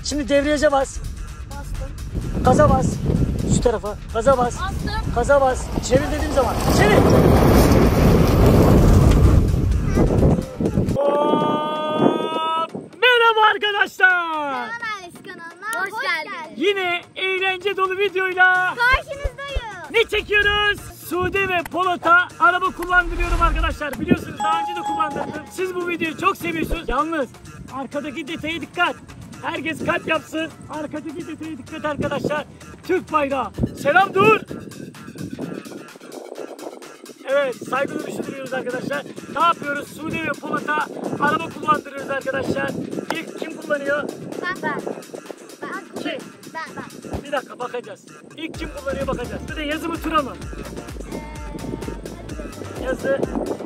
Şimdi debriyaja bas. Bastım. Gaza bas. Şu tarafa. Gaza bas. Bastım. Gaza bas. Çevir dediğim zaman. Çevir. Merhaba arkadaşlar. Merhaba kanalına hoş geldiniz. Yine eğlence dolu videoyla Karşınızdayım. ne çekiyoruz? Sude ve Polat'a araba kullandırıyorum arkadaşlar. Biliyorsunuz daha önce de kullandırdım. Siz bu videoyu çok seviyorsunuz. Yalnız arkadaki detaya dikkat. Herkes kalp yapsın. Arkadaki detaya dikkat arkadaşlar. Türk bayrağı. Selam dur. Evet, saygı duruşu duruyoruz arkadaşlar. Ne yapıyoruz? Sude ve Polat'a araba kullandırıyoruz arkadaşlar. İlk kim kullanıyor? Ben. Kim? Ben. Bir dakika bakacağız. İlk kim kullanıyor bakacağız. Bir de yazı mı tura mı? Yazı.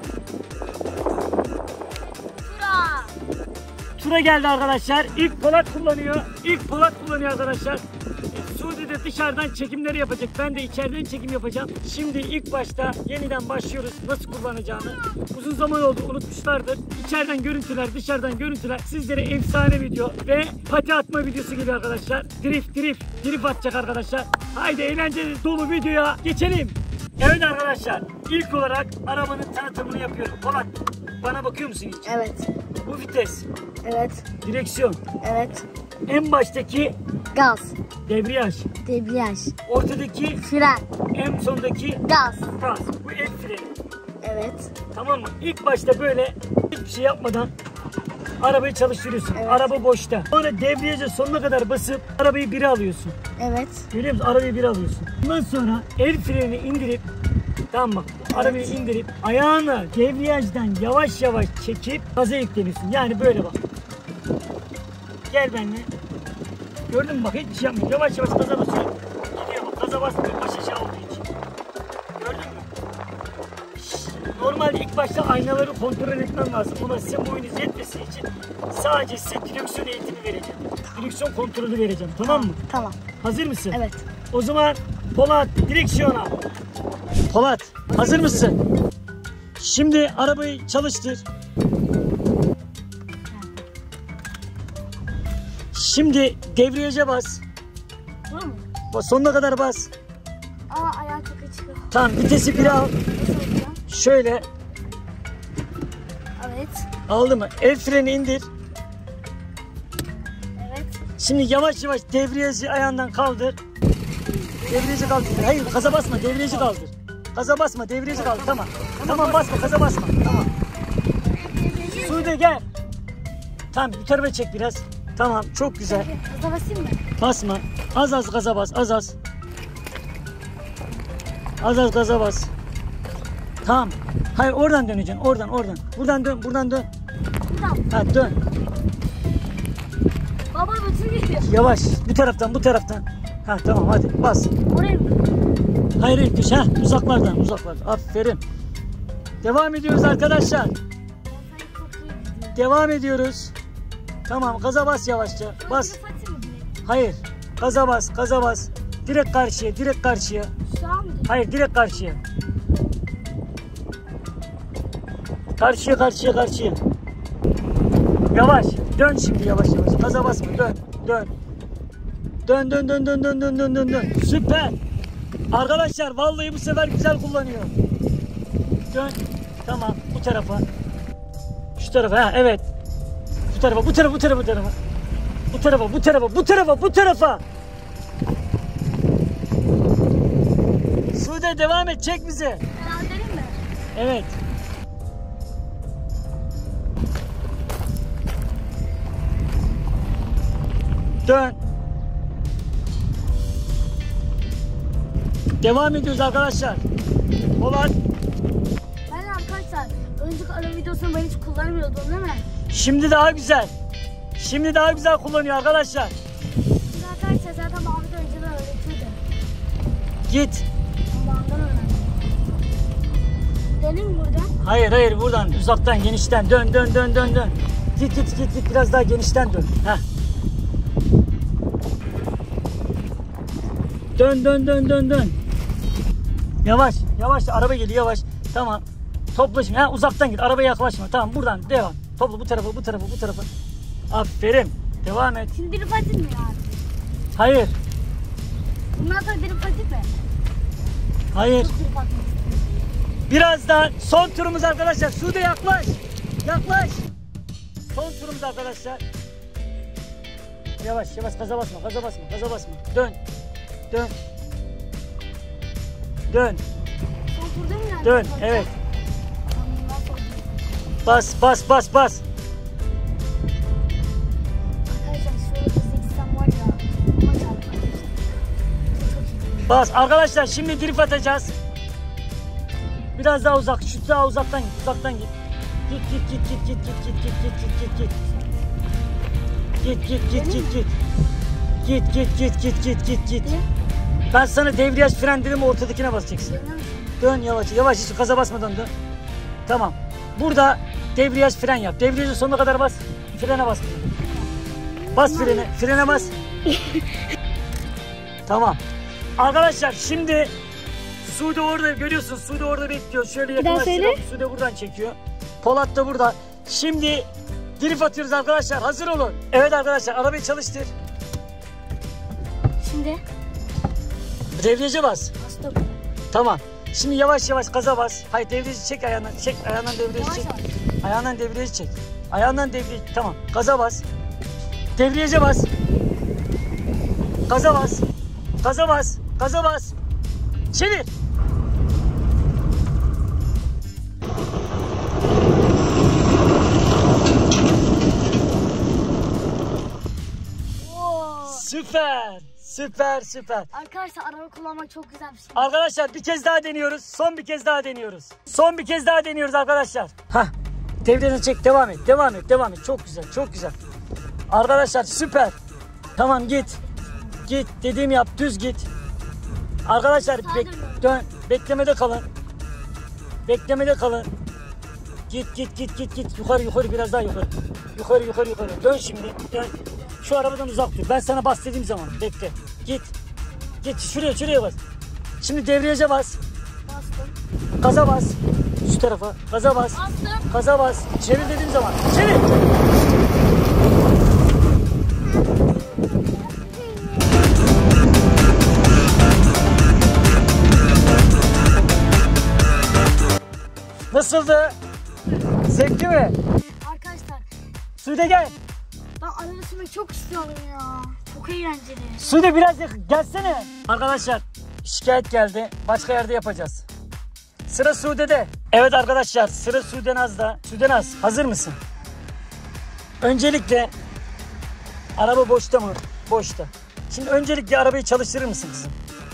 Tura. Tura geldi arkadaşlar. İlk Polat kullanıyor. İlk Polat kullanıyor arkadaşlar. Suudi de dışarıdan çekimleri yapacak. Ben de içeriden çekim yapacağım. Şimdi ilk başta yeniden başlıyoruz. Nasıl kullanacağını. Uzun zaman oldu unutmuşlardır. İçeriden görüntüler, dışarıdan görüntüler. Sizlere efsane video ve pati atma videosu geliyor arkadaşlar. Drift atacak arkadaşlar. Haydi eğlenceli dolu videoya geçelim. Evet arkadaşlar. İlk olarak arabanın tanıtımını yapıyorum. Polat, bana bakıyor musun hiç? Evet. Bu vites. Evet. Direksiyon. Evet. En baştaki Gaz. debriyaj. Debriyaj. Ortadaki, Fren. en sondaki Gaz. gaz. Bu el freni. Evet. Tamam mı? İlk başta böyle hiçbir şey yapmadan arabayı çalıştırıyorsun. Evet. Araba boşta. Sonra debriyaja sonuna kadar basıp arabayı 1'e alıyorsun. Evet. Görüyor musun? Arabayı 1'e alıyorsun. Ondan sonra el freni indirip, tamam mı? Arabayı indirip ayağını debriyajdan yavaş yavaş çekip gaza yükleniyorsun. Yani böyle bak. Gel benimle. Gördün mü bak, hiç şey yapmıyor. Yavaş yavaş gaza basıyor. Gidiyor bak, gaza basmıyor baş aşağı olduğu için. Gördün mü? Normalde ilk başta aynaları kontrol etmem lazım. Buna size boyunuz yetmesi için sadece size direksiyon eğitimi vereceğim. Direksiyon kontrolü vereceğim, tamam mı? Tamam. Hazır mısın? Evet. O zaman Polat direksiyona. Polat hazır mısın? Şimdi arabayı çalıştır. Şimdi debriyaja bas. Tamam mı? Sonuna kadar bas. Ayağı çok açık. Tamam, vitesi 1'e al. Nasıl olacak? Şöyle. Evet. Aldı mı? El freni indir. Evet. Şimdi yavaş yavaş debriyajı ayağından kaldır. Debriyajı kaldır. Hayır, gaza basma, debriyajı kaldır. Gaza basma, debriyajı kaldır. Tamam. Tamam, basma, gaza basma. Tamam. Sude gel. Tamam, bir tarafa çek biraz. Tamam, çok güzel. Gaza basayım mı? Basma. Az az gaza bas, az az. Az az gaza bas. Tamam. Hayır, oradan döneceksin. Oradan. Buradan dön, buradan dön. Tamam. Ha, dön. Baba bütün gidiyor. Yavaş. Bu taraftan. Ha, tamam, hadi bas. Oraya mı? Hayır, düş. Ha, uzaklardan. Aferin. Devam ediyoruz arkadaşlar. Devam ediyoruz. Tamam, gaza bas yavaşça. Bas. Hayır. Gaza bas. Direkt karşıya. Şu an mı? Hayır, direkt karşıya. Karşıya. Yavaş. Dön şimdi yavaş. Gaza basma. Dön. Dön. Süper. Arkadaşlar vallahi bu sefer güzel kullanıyor. Dön. Tamam, bu tarafa. Şu tarafa. Ha, evet. Bu tarafa. Bu tarafa. Sude devam et, çek bizi. Ben öldüreyim mi? Evet. Dön. Devam ediyoruz arkadaşlar. Polat. Ben arkadaşlar önceki araba videosunu ben hiç kullanmıyordum değil mi? Şimdi daha güzel kullanıyor arkadaşlar. Biz arkadaşlar zaten Mahmut önceden öğretiyordu. Git. Babamdan öğrendim. Döneyim mi buradan? Hayır, buradan uzaktan, genişten dön. Git biraz daha genişten dön. Heh. Dön. Yavaş araba geliyor, yavaş. Tamam. Topla şimdi. Ha, uzaktan git. Arabaya yaklaşma. Tamam, buradan devam. Topla bu tarafa. Aferin. Devam et. Şimdi drift atayım mı yani? Hayır. Bundan sonra drift atayım mı? Hayır. Çok drift atmak istiyorum. Birazdan son turumuz arkadaşlar. Sude yaklaş. Yaklaş. Son turumuz arkadaşlar. Yavaş yavaş, gaza basma, gaza basma, gaza basma. Dön. Dön. Dön. Son turda mı yani? Dön. Evet. Bundan sonra drift. Bas bas bas bas. Arkadaşlar şöyle seçsem var ya. Ama çarpar. Çok iyi. Bas. Arkadaşlar şimdi drift atacağız. Biraz daha uzak. Şu daha uzaktan git. Uzaktan git. Git git git git git git git git git git git. Git git git git git. Git git git git git git git. Ben sana debriyaj fren dedim, ortadakine basacaksın. Dön yavaş yavaş, hiç gaza basmadan dön. Tamam. Burada debriyaj fren yap. Debriyajı sonuna kadar bas. Frene bas. Bas frene. Frene bas. Tamam. Arkadaşlar şimdi Sude orada, görüyorsun. Sude orada bekliyor. Şöyle yakınlaştıralım. Sude buradan çekiyor. Polat da burada. Şimdi drift atıyoruz arkadaşlar. Hazır olun. Evet arkadaşlar, arabayı çalıştır. Şimdi Debriyaja bas. bastım. Tamam. Şimdi yavaş yavaş gaza bas. Hayır, debriyajı çek ayağından. Çek ayağından debriyajı Yavaş çek. yavaş. Ayağından debriyajı çek. Ayağından debriyajı. Tamam. Gaza bas. Debriyaja bas. Gaza bas. Gaza bas. Gaza bas. Çevir. Oo. Süper. Süper süper. Arkadaşlar araba kullanmak çok güzel bir şey. Arkadaşlar bir kez daha deniyoruz. Son bir kez daha deniyoruz. Son bir kez daha deniyoruz arkadaşlar. Hah. Devreni çek. Devam et. Devam et. Devam et. Çok güzel. Çok güzel. Arkadaşlar süper. Tamam git. Git. Dediğimi yap. Düz git. Arkadaşlar dön. Beklemede kalın. Beklemede kalın. Git git git git git. Yukarı yukarı, biraz daha yukarı. Yukarı yukarı yukarı. Dön şimdi. Dön. Şu arabadan uzak dur. Ben sana bas dediğim zaman. Bekle. Git. Git şuraya bas. Şimdi debriyaja bas. Bastım. Gaza bas. Şu tarafa. Gaza bas. Bastım. Gaza bas. Çevir dediğim zaman. Çevir. Nasıldı? Zevkli mi? Arkadaşlar Sude gel. ben araba sürmeyi çok istiyorum ya. Çok eğlenceli. Sude biraz gelsene. Arkadaşlar şikayet geldi. Başka yerde yapacağız. Sıra Sude'de. Evet arkadaşlar, sıra Sude Naz'da. Sude Naz, hazır mısın? Öncelikle araba boşta mı? Boşta. Şimdi öncelikle arabayı çalıştırır mısın kızım?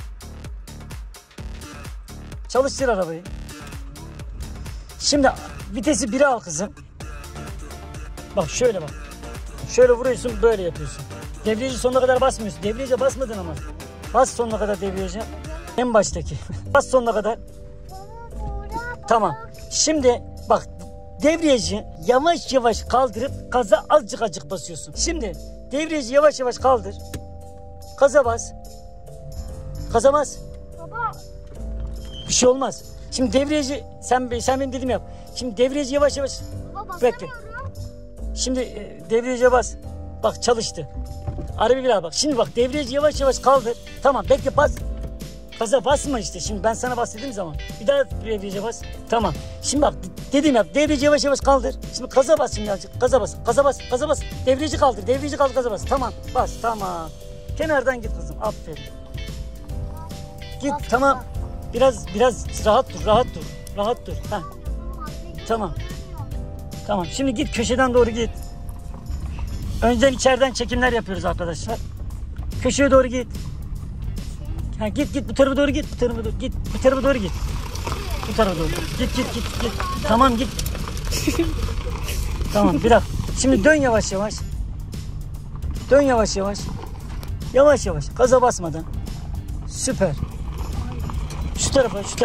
Çalıştır arabayı. Şimdi vitesi 1'e al kızım. Bak şöyle bak. Şöyle vuruyorsun, böyle yapıyorsun. Debriyajı sonuna kadar basmıyorsun. Debriyaja basmadın ama. Bas sonuna kadar debriyaja. En baştaki. Bas sonuna kadar. Tamam. Şimdi bak, debriyajı yavaş yavaş kaldırıp gaza azıcık basıyorsun. Şimdi debriyajı yavaş yavaş kaldır. Gaza bas. Gaza bas. Baba. Bir şey olmaz. Şimdi debriyajı sen benim dediğimi yap. Şimdi debriyajı yavaş yavaş. Baba Bekle. basamıyorum. Şimdi debriyaja bas. Bak çalıştı. Arabayı bir daha bak. Şimdi bak, debriyajı yavaş yavaş kaldır. Tamam, bekle, bas. Gaza basma işte. Şimdi ben sana bas dediğim zaman. Bir daha debriyaja bas. Tamam. Şimdi bak dediğim yap. Debriyajı yavaş yavaş kaldır. Şimdi gaza bas şimdi azıcık. Gaza bas. Gaza bas. Gaza bas. Debriyajı kaldır. Debriyajı kaldır. Gaza bas. Tamam. Bas. Tamam. Kenardan git kızım. Aferin. Git. Bas, Tamam. bas. Biraz rahat dur. Rahat dur. Rahat dur. Heh. Tamam. Tamam. Şimdi git, köşeden doğru git. Önceden içeriden çekimler yapıyoruz arkadaşlar. Köşeye doğru git. Ha, git bu tarafa doğru git. Bu tarafa doğru git. Bu tarafa doğru git. Bu tarafa doğru. Git. Tamam git. Tamam, biraz. Şimdi dön yavaş yavaş. Dön yavaş yavaş. Yavaş yavaş. Gaza basmadan. Süper. Şu tarafa. Şu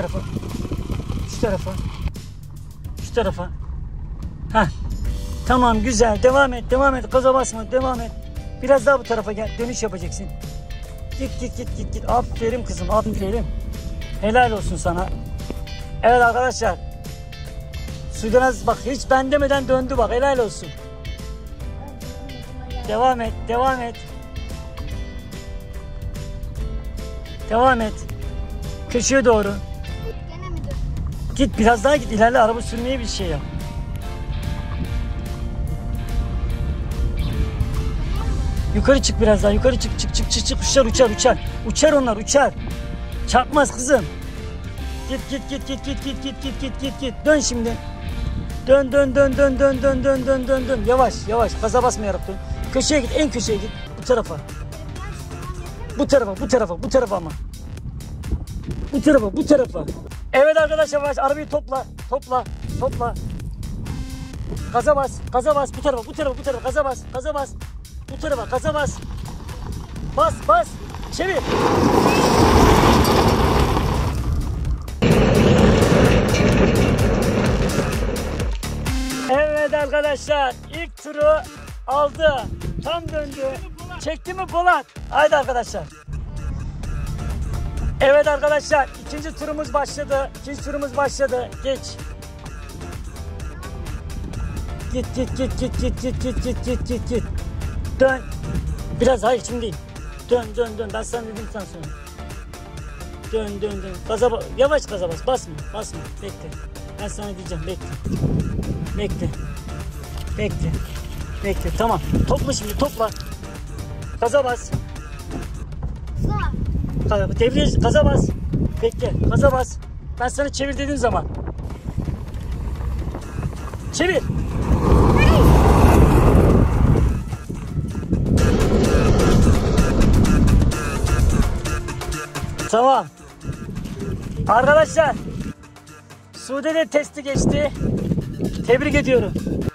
tarafa. Heh. Tamam, güzel. Devam et. Gaza basma. Devam et. Biraz daha bu tarafa gel. Dönüş yapacaksın. Git. Aferin kızım. Aferin. Helal olsun sana. Evet arkadaşlar. Sudanaz bak, hiç ben demeden döndü bak. Helal olsun. Devam et. Devam et. Devam et. Köşeye doğru. Gene mi dön? Git biraz daha git. İlerle, araba sürmeye bir şey yap. Yukarı çık biraz daha. Yukarı çık. Çık. Uçar. Uçar onlar, uçar. Çarpmaz kızım. Git. Dön şimdi. Dön. Yavaş. Gaza basmayarak dön. Köşeye git. En köşeye git. Bu tarafa. Bu tarafa ama. Bu tarafa. Evet arkadaşlar, yavaş. Arabayı topla. Gaza bas. Bu tarafa. Gaza bas. Bu tarafa. Gaza bas. Bas. Çevir. Evet arkadaşlar, ilk turu aldı. Tam döndü. Çekti mi Polat? Haydi arkadaşlar. Evet arkadaşlar, ikinci turumuz başladı. Geç. Git. Dön. Biraz, hayır şimdi değil. Dön. Ben sana dedim sen sonra. Dön. Yavaş gaza bas. Basma. Bekle. Ben sana diyeceğim. Bekle. Tamam. Topla şimdi. Gaza bas. Devreye gaza bas. Bekle. Gaza bas. Ben sana çevir dediğim zaman. Çevir. Tamam. Arkadaşlar, Sude de testi geçti. Tebrik ediyorum.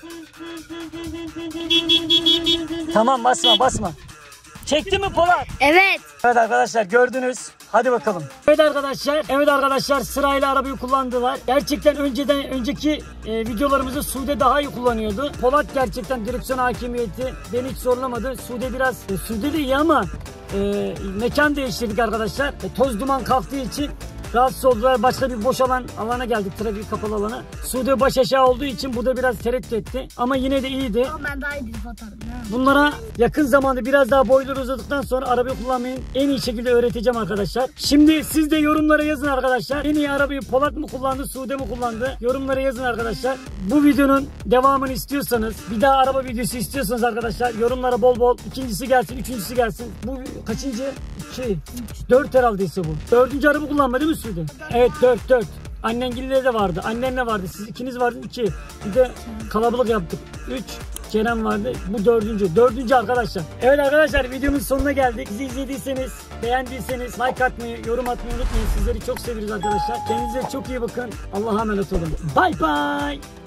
Tamam, basma. Çekti mi Polat? Evet. Evet arkadaşlar, gördünüz. Hadi bakalım. Evet arkadaşlar sırayla arabayı kullandılar. Gerçekten önceki videolarımızda Sude daha iyi kullanıyordu. Polat gerçekten direksiyon hakimiyeti beni hiç zorlamadı. Sude biraz Sude de iyi ama mekan değiştirdik arkadaşlar. Toz duman kalktığı için rahatsız oldular. Başka bir boş alana geldik. Trafik kapalı alana. Sude baş aşağı olduğu için burada biraz tereddüt etti. Ama yine de iyiydi. Ama ben daha iyi drift atarım. Bunlara yakın zamanda biraz daha boyları uzadıktan sonra arabayı kullanmayı en iyi şekilde öğreteceğim arkadaşlar. Şimdi siz de yorumlara yazın arkadaşlar. En iyi arabayı Polat mı kullandı, Sude mi kullandı? Yorumlara yazın arkadaşlar. Bu videonun devamını istiyorsanız, bir daha araba videosu istiyorsanız arkadaşlar, yorumlara bol ikincisi gelsin, üçüncüsü gelsin. Bu kaçıncı? 4 herhaldeyse bu. 4. araba kullanma değil mi Sude? Evet, 4. Annengilleri de vardı. Annenle vardı. Siz ikiniz vardı, 2. Bir de kalabalık yaptık. 3. Kerem vardı. Bu 4. arkadaşlar. Evet arkadaşlar, videomuzun sonuna geldik. Bizi izlediyseniz, beğendiyseniz like atmayı, yorum atmayı unutmayın. Sizleri çok seviyoruz arkadaşlar. Kendinize çok iyi bakın. Allah'a emanet olun. Bye bye.